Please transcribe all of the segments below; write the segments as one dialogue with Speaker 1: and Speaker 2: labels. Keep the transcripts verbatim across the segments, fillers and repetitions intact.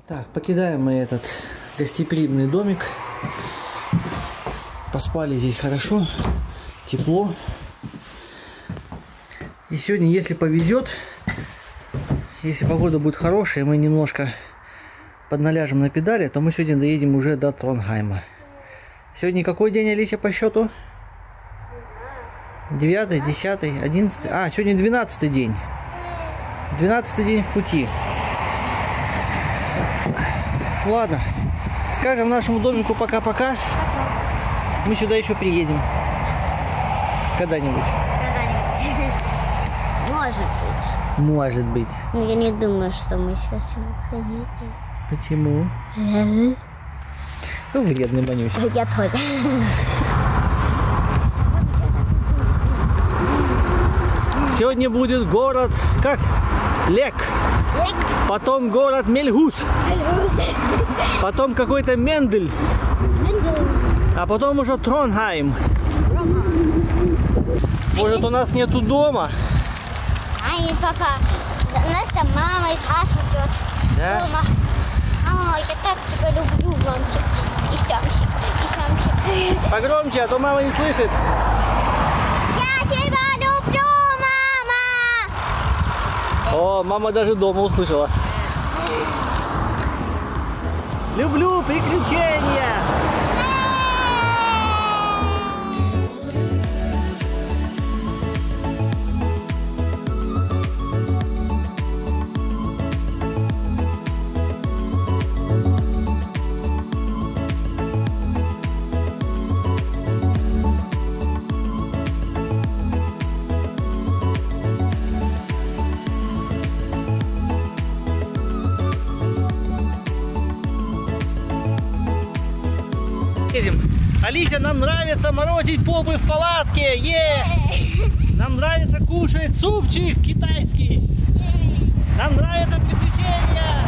Speaker 1: Так, покидаем мы этот гостеприимный домик. Поспали здесь хорошо, тепло. И сегодня, если повезет, если погода будет хорошая, мы немножко подналяжем на педали, то мы сегодня доедем уже до Тронхайма. Сегодня какой день, Алися, по счету? Девятый, десятый, одиннадцатый. А, сегодня двенадцатый день. Двенадцатый день в пути. Ладно, скажем нашему домику пока-пока. Мы сюда еще приедем. Когда-нибудь.
Speaker 2: Когда-нибудь. Может быть.
Speaker 1: Может быть.
Speaker 2: Но я не думаю, что мы сейчас сюда приедем.
Speaker 1: Почему? Ну, вредный, Манюся.
Speaker 2: Я тоже.
Speaker 1: Сегодня будет город, как? Лек.
Speaker 2: Лек.
Speaker 1: Потом город Мельгус.
Speaker 2: Мельгус.
Speaker 1: Потом какой-то Мендель.
Speaker 2: Мендель.
Speaker 1: А потом уже Тронхайм. Может, у нас нету дома?
Speaker 2: Ай, папа, у нас там мама и Саша ждет.
Speaker 1: Да?
Speaker 2: Дома. Мама, я так тебя люблю, мамчик. И сямчик, и сямчик.
Speaker 1: Погромче, а то мама не слышит.
Speaker 2: Я тебя люблю, мама!
Speaker 1: О, мама даже дома услышала. Люблю приключения! Алися, нам нравится морозить попы в палатке. Е! Нам нравится кушать супчик китайский. Нам нравятся приключения.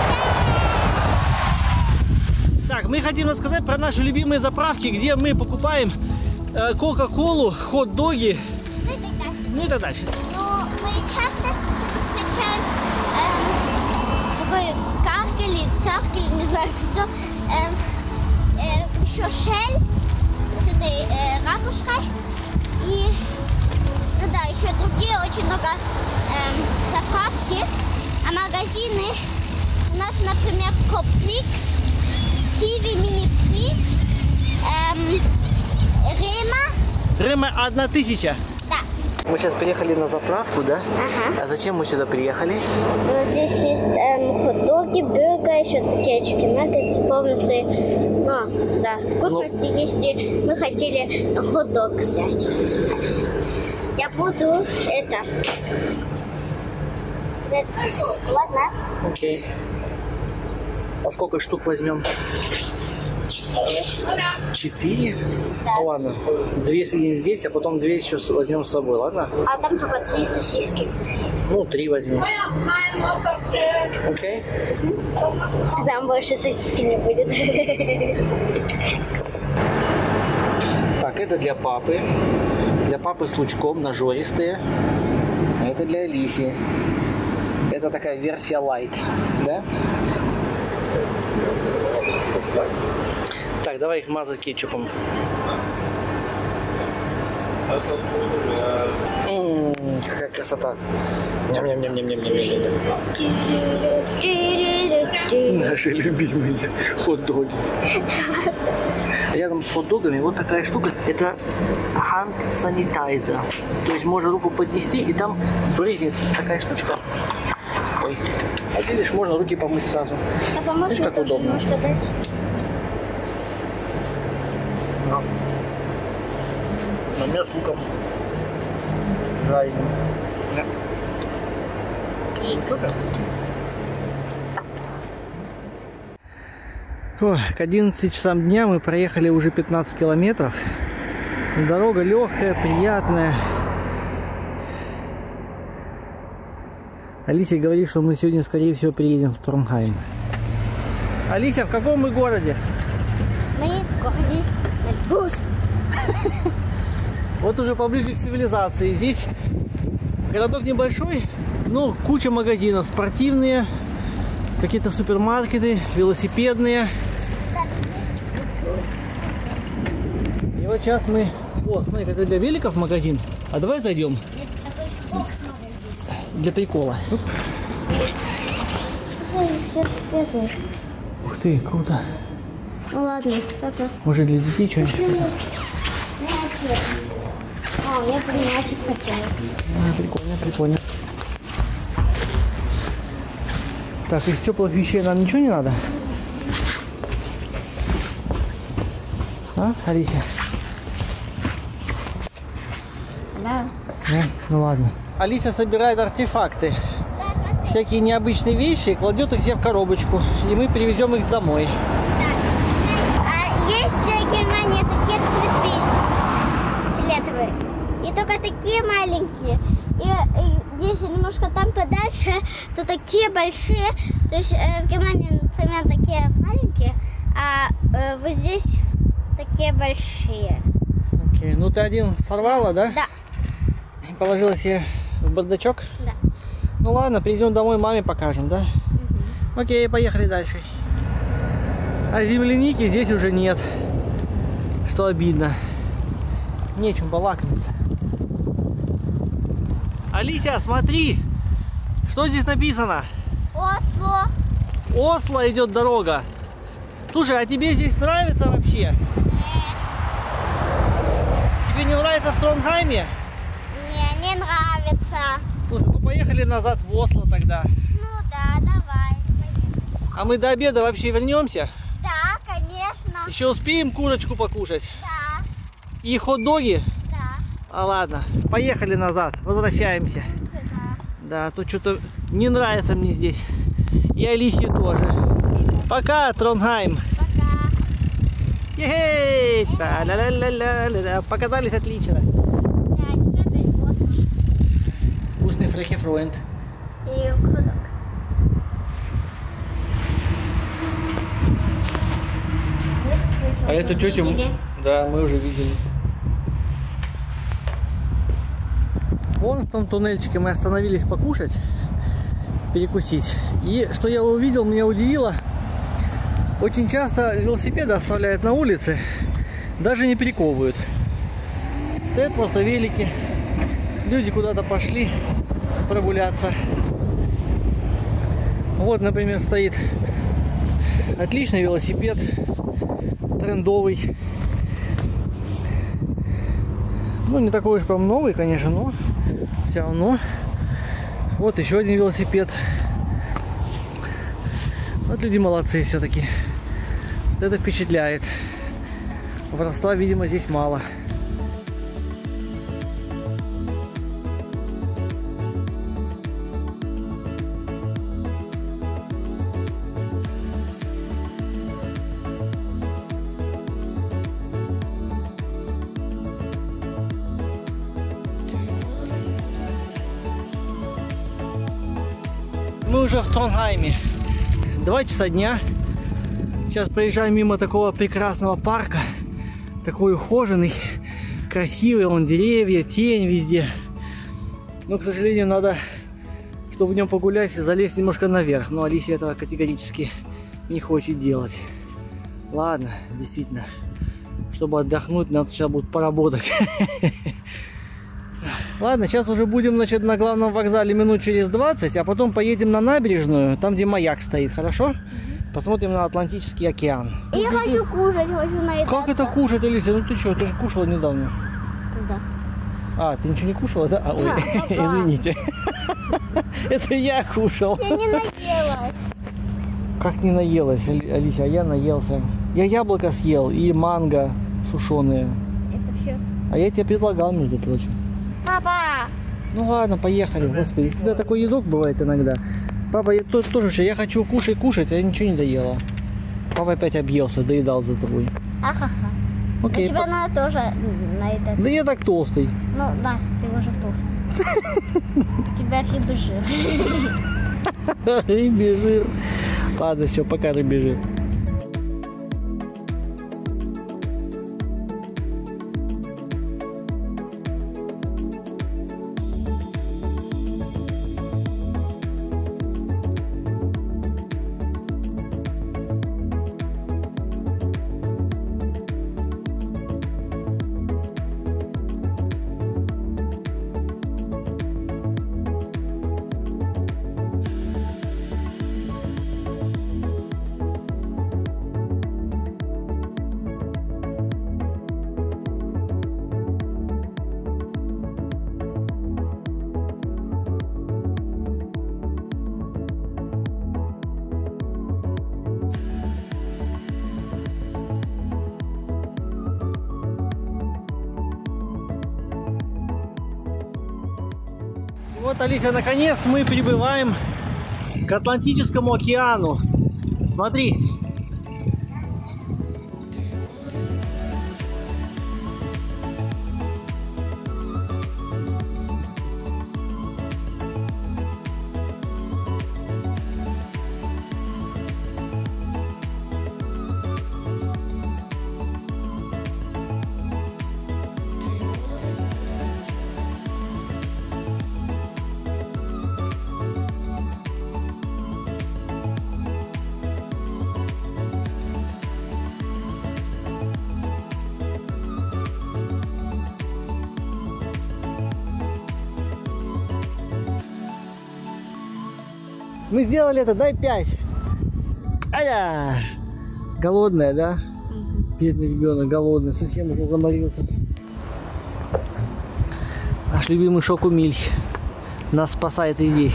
Speaker 1: Так, мы хотим рассказать про наши любимые заправки, где мы покупаем э, кока-колу, хот-доги. Ну и так дальше.
Speaker 2: Ну, мы часто встречаем эм, такой карк или царк, или не знаю кто. Эм, э, еще шель с этой э, ракушкой. И, ну да, еще другие очень много эм, заправки. А магазины у нас, например, Копликс, Киви, Мини-Приз, эм, Рема.
Speaker 1: Рема одна тысяча.
Speaker 2: Да.
Speaker 1: Мы сейчас приехали на заправку, да?
Speaker 2: Ага.
Speaker 1: А зачем мы сюда приехали?
Speaker 2: Ну, здесь есть эм, хот-доги, бюргер, еще такие чики-наггетсы, полностью. Ну, да, вкусности ну... есть, и мы хотели хот-дог взять. Я буду это... Ладно?
Speaker 1: Окей. А сколько штук возьмем? Четыре?
Speaker 2: Да.
Speaker 1: Ну ладно. Две съедим здесь, а потом две еще возьмем с собой, ладно?
Speaker 2: А там только три сосиски.
Speaker 1: Ну, три возьмем. Окей?
Speaker 2: Там больше сосиски не будет.
Speaker 1: Так, это для папы. Для папы с лучком, ножористые. А это для Алиси. Это такая версия light, да? Так, давай их мазать кетчупом. М-м, какая красота. Ням-ням-ням-ням-ням-ням-ням. Наши любимые хот-доги. Рядом с хот-догами вот такая штука. Это hand sanitizer. То есть можно руку поднести и там брызнет такая штучка. Ой. А видишь, можно руки помыть сразу.
Speaker 2: А поможешь мне тоже немножко дать?
Speaker 1: Да. На меня с луком жареным.
Speaker 2: И
Speaker 1: супер. Ой, к одиннадцати часам дня мы проехали уже пятнадцать километров. Дорога легкая, приятная. Алися говорит, что мы сегодня, скорее всего, приедем в Тронхайм. Алися, в каком мы городе?
Speaker 2: Мы в городе Мельгус.
Speaker 1: Вот уже поближе к цивилизации. Здесь городок небольшой, но куча магазинов. Спортивные, какие-то супермаркеты, велосипедные. И вот сейчас мы... О, смотри, это для великов магазин. А давай зайдем. Для прикола. Ух ты, круто.
Speaker 2: Ну ладно, это...
Speaker 1: Может для детей что-нибудь?
Speaker 2: О, я бы мячик хотела.
Speaker 1: А, прикольно, прикольно. Так, из теплых вещей нам ничего не надо? А, Алися?
Speaker 2: Да.
Speaker 1: Ну, ну ладно. Алися собирает артефакты. Всякие необычные вещи и кладет их все в коробочку. И мы привезем их домой.
Speaker 2: А есть в Германии такие цветы фиолетовые. И только такие маленькие. И, и если немножко там подальше, то такие большие. То есть э, в Германии, например, такие маленькие, а э, вот здесь такие большие.
Speaker 1: Окей. Ну ты один сорвала, да?
Speaker 2: Да.
Speaker 1: И положила себе в бардачок?
Speaker 2: Да.
Speaker 1: Ну ладно, придем домой, маме покажем, да?
Speaker 2: Угу.
Speaker 1: Окей, поехали дальше. А земляники здесь уже нет. Что обидно. Нечем полакомиться. Алися, смотри! Что здесь написано?
Speaker 2: Осло.
Speaker 1: Осло идет дорога. Слушай, а тебе здесь нравится вообще? Тебе не нравится в Тронхайме?
Speaker 2: Не, не нравится.
Speaker 1: Слушай, ну поехали назад в Осло тогда.
Speaker 2: Ну да, давай. Поехали.
Speaker 1: А мы до обеда вообще вернемся?
Speaker 2: Да, конечно.
Speaker 1: Еще успеем курочку покушать?
Speaker 2: Да,
Speaker 1: И хот-доги?
Speaker 2: да.
Speaker 1: А ладно, поехали назад, возвращаемся. Да, тут что-то не нравится мне здесь. И Алисе тоже. Пока, Тронхайм.
Speaker 2: Пока.
Speaker 1: Ей! Та-ля-ля-ля-ля-ля. Покатались отлично.
Speaker 2: Да, теперь опять осло.
Speaker 1: Вкусный фрехефройнд.
Speaker 2: И ходок.
Speaker 1: А эту тетю, да, мы уже видели. Вон в том туннельчике мы остановились покушать, перекусить. И что я увидел, меня удивило. Очень часто велосипеды оставляют на улице, даже не перековывают. Стоят просто велики. Люди куда-то пошли прогуляться. Вот, например, стоит отличный велосипед, трендовый. Ну, не такой уж прям новый, конечно, но все равно. Вот еще один велосипед. Вот люди молодцы все-таки. Вот это впечатляет. Воровства, видимо, здесь мало. Мы уже в Тронхайме. Два часа дня. Сейчас проезжаем мимо такого прекрасного парка. Такой ухоженный, красивый. Вон деревья, тень везде. Но, к сожалению, надо, чтобы в нем погулять, залезть немножко наверх. Но Алисия этого категорически не хочет делать. Ладно, действительно. Чтобы отдохнуть, надо сейчас будет поработать. Ладно, сейчас уже будем, значит, на главном вокзале минут через двадцать, а потом поедем на набережную, там, где маяк стоит, хорошо? Mm-hmm. Посмотрим на Атлантический океан.
Speaker 2: Я хочу кушать, хочу наедаться.
Speaker 1: Как это кушать, Алиса? Ну ты что, ты же кушала недавно.
Speaker 2: Да.
Speaker 1: А, ты ничего не кушала, да? А, ой,
Speaker 2: Да,
Speaker 1: извините. Это я кушал.
Speaker 2: Я не наелась.
Speaker 1: Как не наелась, Алися? А я наелся. Я яблоко съел и манго сушеные.
Speaker 2: Это все.
Speaker 1: А я тебе предлагал, между прочим.
Speaker 2: Папа!
Speaker 1: Ну ладно, поехали. Господи, из тебя такой едок бывает иногда. Папа, я тоже, тоже, я хочу кушать, кушать, а я ничего не доела. Папа опять объелся, доедал за тобой.
Speaker 2: Ахаха.
Speaker 1: Окей,
Speaker 2: А тебе
Speaker 1: по...
Speaker 2: надо тоже наедаться.
Speaker 1: Да я так толстый.
Speaker 2: Ну да, ты уже толстый. У тебя рыбий жир.
Speaker 1: Рыбий жир. Ладно, все, пока, рыбий жир. Вот, Алиса, наконец мы прибываем к Атлантическому океану. Смотри. Мы сделали это, дай пять. Ая! Голодная, да? Угу. Бедный ребенок, голодный, совсем уже заморился. Наш любимый Шокумиль нас спасает и здесь.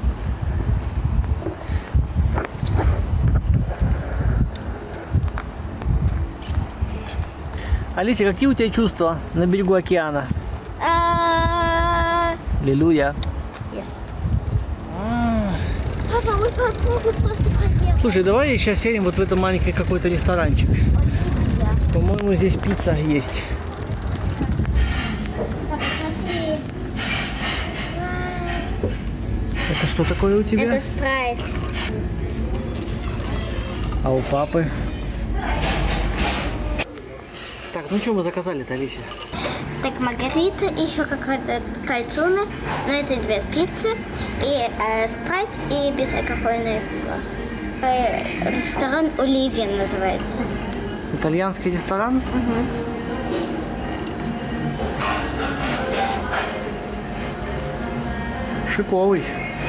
Speaker 1: Алиса, какие у тебя чувства на берегу океана? Аллилуйя.
Speaker 2: Папа, мы попробуем просто проехать.
Speaker 1: Слушай, давай сейчас сядем вот в этом маленький какой-то ресторанчик.
Speaker 2: Да.
Speaker 1: По-моему, здесь пицца есть.
Speaker 2: Папа, смотри.
Speaker 1: Это что такое у тебя?
Speaker 2: Это спрайт.
Speaker 1: А у папы? Так, ну что мы заказали-то, Алиса?
Speaker 2: Так, маргарита, еще какая-то кальцоны, но это две пиццы, и э, спрайт, и безалкогольное пиво. Э, ресторан Оливия называется.
Speaker 1: Итальянский ресторан?
Speaker 2: Угу.
Speaker 1: Шиковый.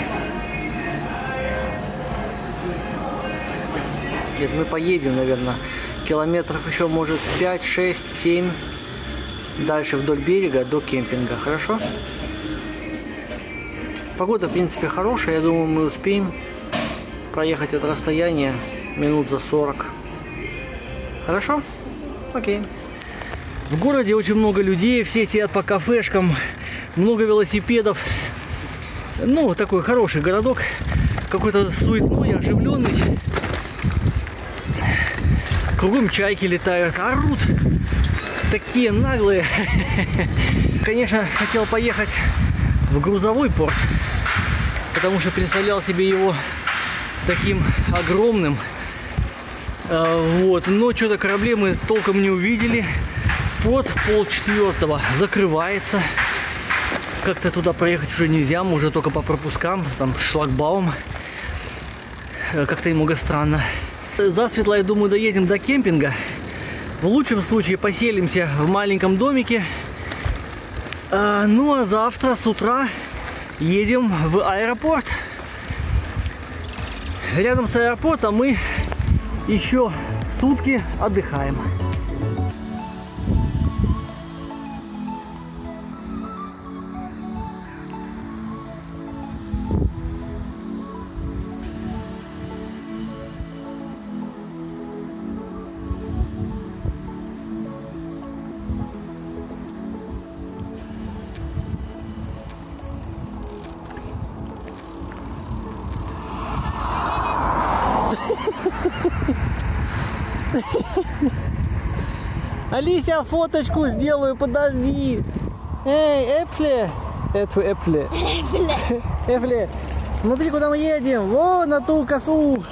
Speaker 1: Нет, мы поедем, наверное, километров еще, может, пять, шесть, семь. Дальше вдоль берега до кемпинга, хорошо? Погода, в принципе, хорошая. Я думаю, мы успеем проехать это расстояние минут за сорок. Хорошо? Окей. В городе очень много людей, все сидят по кафешкам, много велосипедов. Ну, такой хороший городок, какой-то суетной, оживленный. Кругом чайки летают, орут. Такие наглые. Конечно, хотел поехать в грузовой порт, потому что представлял себе его таким огромным. Вот. Но что-то корабли мы толком не увидели. Порт в полчетвертого закрывается. Как-то туда проехать уже нельзя, мы уже только по пропускам, там шлагбаум. Как-то немного странно. Засветло, я думаю, доедем до кемпинга. В лучшем случае поселимся в маленьком домике. А, ну а завтра с утра едем в аэропорт. Рядом с аэропортом мы еще сутки отдыхаем. Алися, фоточку сделаю, подожди. Эй, Эпфле. Это Эпфле. Эпфле. Смотри, куда мы едем. Вон на ту косу.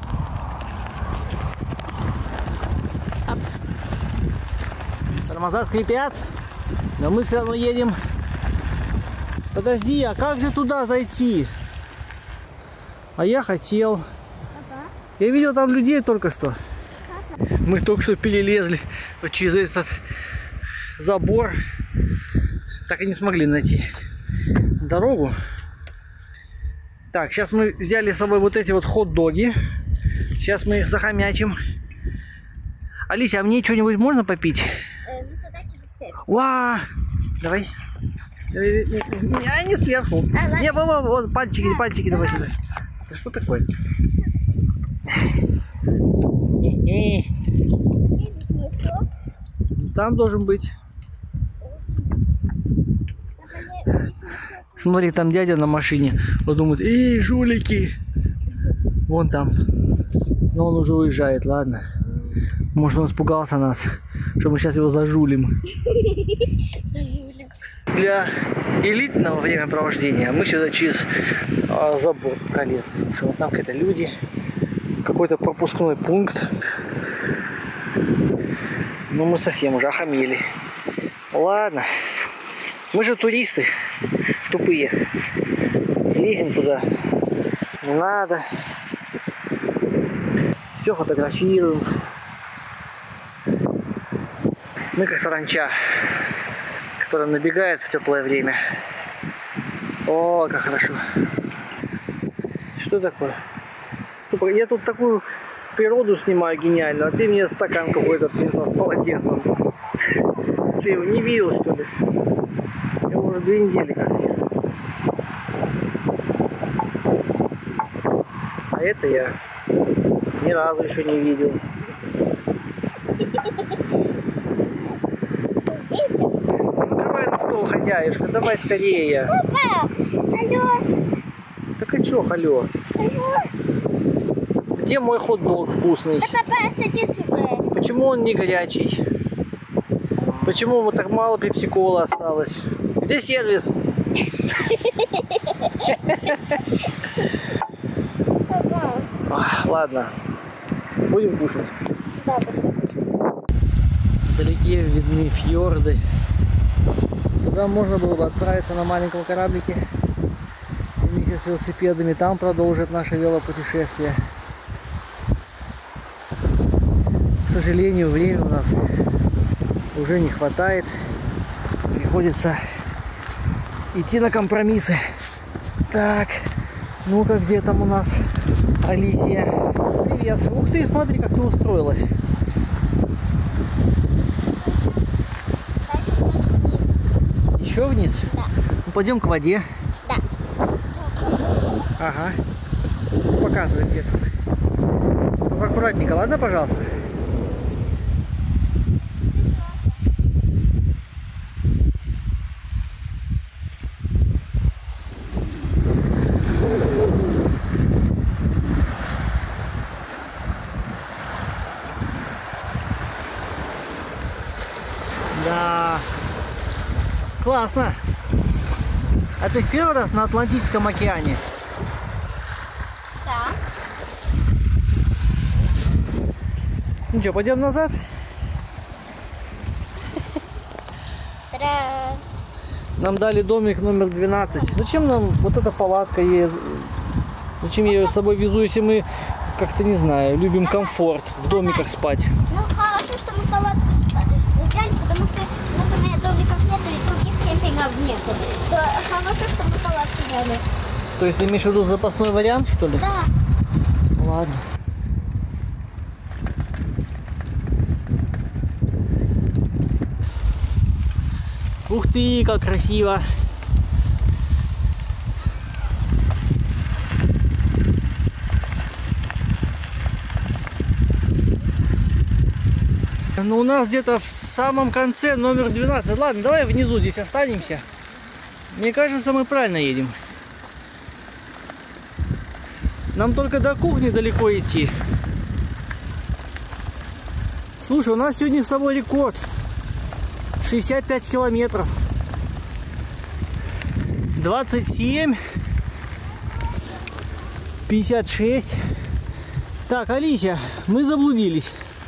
Speaker 1: Оп. Тормоза скрипят. Но мы все равно едем. Подожди, а как же туда зайти? А я хотел. Я видел там людей только что. Мы только что перелезли вот через этот забор. Так и не смогли найти дорогу. Так, сейчас мы взяли с собой вот эти вот хот-доги. Сейчас мы их захомячим. Алися, а мне что-нибудь можно попить? Ва! Давай. А, не сверху. Не, вот, вот, пальчики, пальчики давай сюда. Да что такое? Там должен быть. Смотри, там дядя на машине. Он думает, эй, жулики. Вон там. Но он уже уезжает, ладно. Может, он испугался нас, что мы сейчас его зажулим. Для элитного времяпровождения мы сюда через а, забор пролезли. Слушай, вот там какие-то люди. Какой-то пропускной пункт. Ну, мы совсем уже охамели. Ладно. Мы же туристы. Тупые. Лезем туда. Не надо. Все фотографируем. Мы как саранча, которая набегает в теплое время. О, как хорошо. Что такое? Я тут такую природу снимаю гениально, а ты мне стакан какой-то принесла с полотенцем. Ты его не видел, что ли? Я его уже две недели как вижу. А это я ни разу еще не видел. Накрывай на стол, хозяюшка, давай скорее.
Speaker 2: Папа, алло.
Speaker 1: Так а чё, алло?
Speaker 2: Алло.
Speaker 1: Где мой хот-дог вкусный?
Speaker 2: Да, папа, садись уже.
Speaker 1: Почему он не горячий? Почему ему так мало пепси-кола осталось? Где сервис? Ах, ладно, будем кушать.
Speaker 2: Да.
Speaker 1: Вдалеке видны фьорды. Туда можно было бы отправиться на маленьком кораблике вместе с велосипедами. Там продолжит наше велопутешествие. К сожалению, времени у нас уже не хватает. Приходится идти на компромиссы. Так, ну-ка, где там у нас Алисия? Привет. Ух ты, смотри, как ты устроилась. Еще вниз?
Speaker 2: Да.
Speaker 1: Ну, пойдем к воде.
Speaker 2: Да.
Speaker 1: Ага. Показывай, где тут. Только аккуратненько, ладно, пожалуйста? Да. Классно. А ты в первый раз на Атлантическом океане?
Speaker 2: Да.
Speaker 1: Ну что, пойдем назад?
Speaker 2: Тра.
Speaker 1: Нам дали домик номер двенадцать. Зачем нам вот эта палатка есть? Зачем я ее с собой везу, если мы, как-то не знаю, любим комфорт в домиках спать?
Speaker 2: Ну хорошо, что мы палатку взяли, потому что, например, домиков нету и других кемпингов нету. То хорошо, что мы палатку взяли.
Speaker 1: То есть ты имеешь в виду запасной вариант, что ли?
Speaker 2: Да.
Speaker 1: Ладно. Ух ты, как красиво! Ну, у нас где-то в самом конце номер двенадцать. Ладно, давай внизу здесь останемся. Мне кажется, мы правильно едем. Нам только до кухни далеко идти. Слушай, у нас сегодня с тобой рекорд. шестьдесят пять километров. двадцать семь. пятьдесят шесть. Так, Алися, мы заблудились.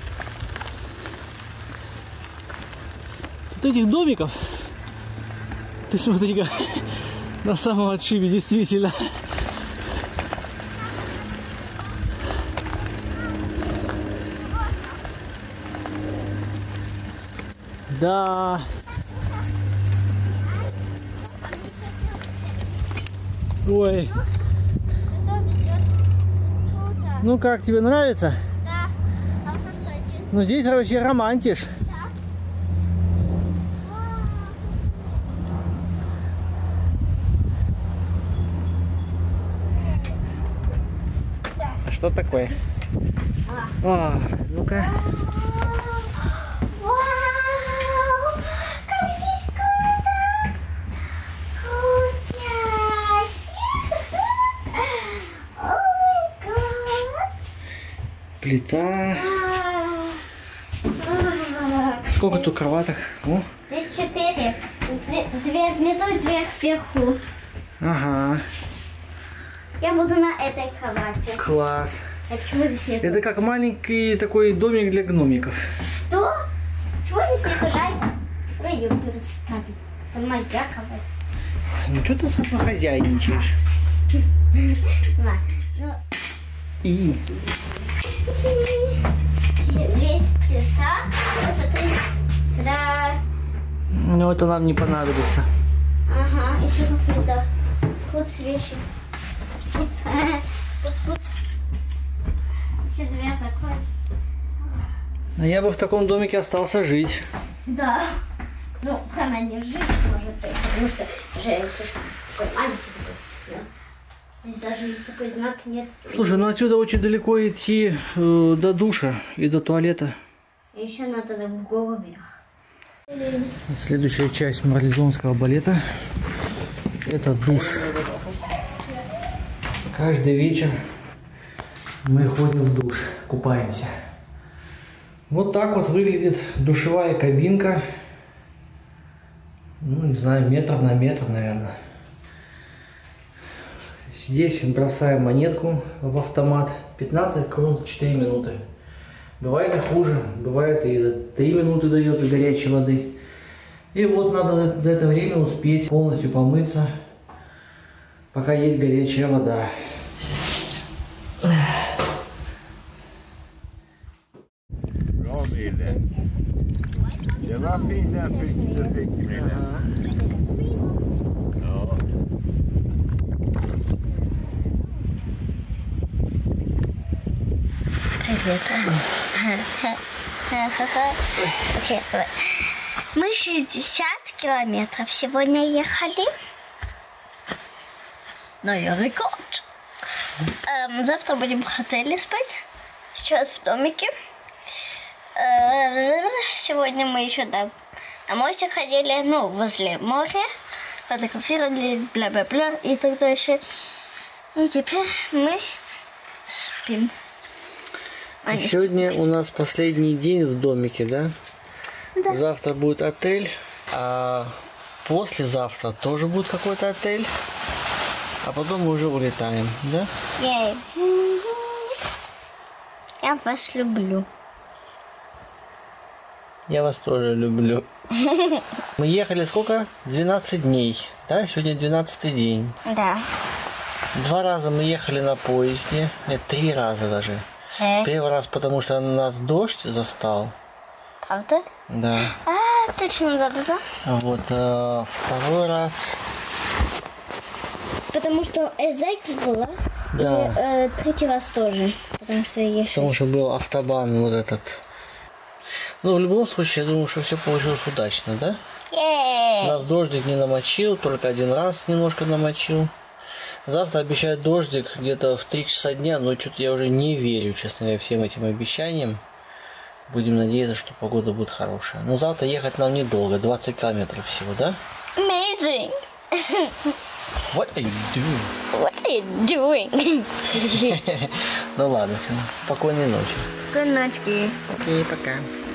Speaker 1: Тут этих домиков, ты смотри-ка, на самом отшибе, действительно. Да. Ой. Ну как, тебе нравится?
Speaker 2: Да. Хорошо, что один.
Speaker 1: Ну здесь вообще романтиш. Что такое? А, ну-ка.
Speaker 2: Вау! Как здесь круто! Круто!
Speaker 1: плита. Сколько тут кроваток? О.
Speaker 2: Здесь четыре. Две внизу и две вверху.
Speaker 1: Ага.
Speaker 2: Я буду на этой кровати.
Speaker 1: Класс.
Speaker 2: А почему здесь нет?
Speaker 1: Это как маленький такой домик для гномиков.
Speaker 2: Что? Чего здесь нет лежать? Ой, ее переставить. Это моя кровать.
Speaker 1: Ну что ты сама хозяйничаешь?
Speaker 2: На, ну.
Speaker 1: И.
Speaker 2: Здесь плита. Посмотри. Да.
Speaker 1: Ну это нам не понадобится.
Speaker 2: Ага, еще какие-то вот свечи. Пуц, пуц, пуц. Еще дверь закрой.
Speaker 1: А я бы в таком домике остался жить.
Speaker 2: Да. Ну, прямо не жить, может быть, потому что же слишком такой маленький такой. Здесь даже если такой знак нет.
Speaker 1: Слушай, ну отсюда очень далеко идти э, до душа и до туалета.
Speaker 2: Еще надо в голову вверх.
Speaker 1: Следующая часть марлезонского балета — это душ. Каждый вечер мы ходим в душ, купаемся. Вот так вот выглядит душевая кабинка. Ну, не знаю, метр на метр, наверное. Здесь бросаем монетку в автомат. пятнадцать крон за четыре минуты. Бывает и хуже. Бывает и три минуты дается горячей воды. И вот надо за это время успеть полностью помыться, пока есть горячая вода.
Speaker 3: Det var fint där fick du fick med det. Ja.
Speaker 2: Привет. Окей, давай. Мы шестьдесят километров сегодня ехали. Но я рекорд. Эм, завтра будем в отеле спать. Сейчас в домике. Сегодня мы еще до, на мостик ходили, ну, возле моря, фотографировали, бла-бла-бла и так дальше. И теперь мы спим.
Speaker 1: А сегодня у нас последний день в домике, да?
Speaker 2: Да.
Speaker 1: Завтра будет отель, а послезавтра тоже будет какой-то отель, а потом мы уже улетаем, да?
Speaker 2: Ей. Я вас люблю.
Speaker 1: Я вас тоже люблю. Мы ехали сколько? двенадцать дней. Да, сегодня двенадцатый день.
Speaker 2: Да.
Speaker 1: Два раза мы ехали на поезде. Нет, три раза даже.
Speaker 2: Э?
Speaker 1: Первый раз, потому что нас дождь застал.
Speaker 2: Правда?
Speaker 1: Да.
Speaker 2: А, точно, да, да, да.
Speaker 1: А вот а, второй раз.
Speaker 2: Потому что Эзекс была.
Speaker 1: Да.
Speaker 2: И э, третий раз тоже. Потому что я ехала.
Speaker 1: Потому что был автобан вот этот. Ну, в любом случае, я думаю, что все получилось удачно, да?
Speaker 2: Е-е-е.
Speaker 1: Нас дождик не намочил, только один раз немножко намочил. Завтра обещают дождик где-то в три часа дня, но что-то я уже не верю, честно говоря, всем этим обещаниям. Будем надеяться, что погода будет хорошая. Но завтра ехать нам недолго, двадцать километров всего, да?
Speaker 2: Amazing.
Speaker 1: What are you doing?
Speaker 2: What are you doing?
Speaker 1: Ну ладно, все. Спокойной ночи.
Speaker 2: Good night.
Speaker 1: Окей, пока.